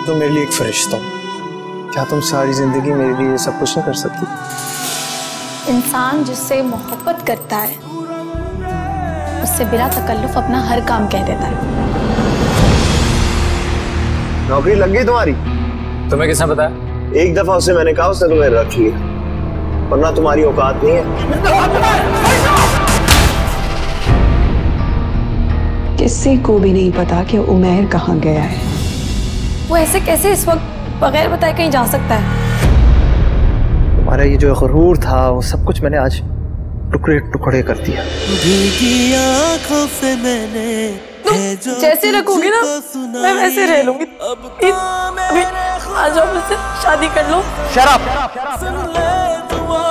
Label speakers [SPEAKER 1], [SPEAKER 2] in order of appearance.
[SPEAKER 1] तुम मेरे लिए एक फरिश्ता हो। क्या तुम सारी जिंदगी मेरे लिए सब कुछ नहीं कर सकती?
[SPEAKER 2] इंसान जिससे मोहब्बत करता है उससे बिना तकल्लुफ अपना हर काम कह देता है।
[SPEAKER 1] नौकरी लग गई तुम्हारी?
[SPEAKER 3] तुम्हें किसने बताया?
[SPEAKER 1] एक दफा उसे मैंने कहा, उसने तुम्हें रख लिया, वरना तुम्हारी औकात नहीं है।
[SPEAKER 4] किसी को भी नहीं पता कि उमैर कहाँ गया है।
[SPEAKER 2] वो ऐसे कैसे इस वक्त बगैर बताए कहीं जा सकता है?
[SPEAKER 1] तुम्हारा ये जो गुरूर था वो सब कुछ मैंने आज टुकड़े टुकड़े कर दिया।
[SPEAKER 2] तुम जैसे रखोगी ना मैं वैसे रह लूंगी। अभी आ जाओ, मुझसे शादी कर लो।
[SPEAKER 1] शराब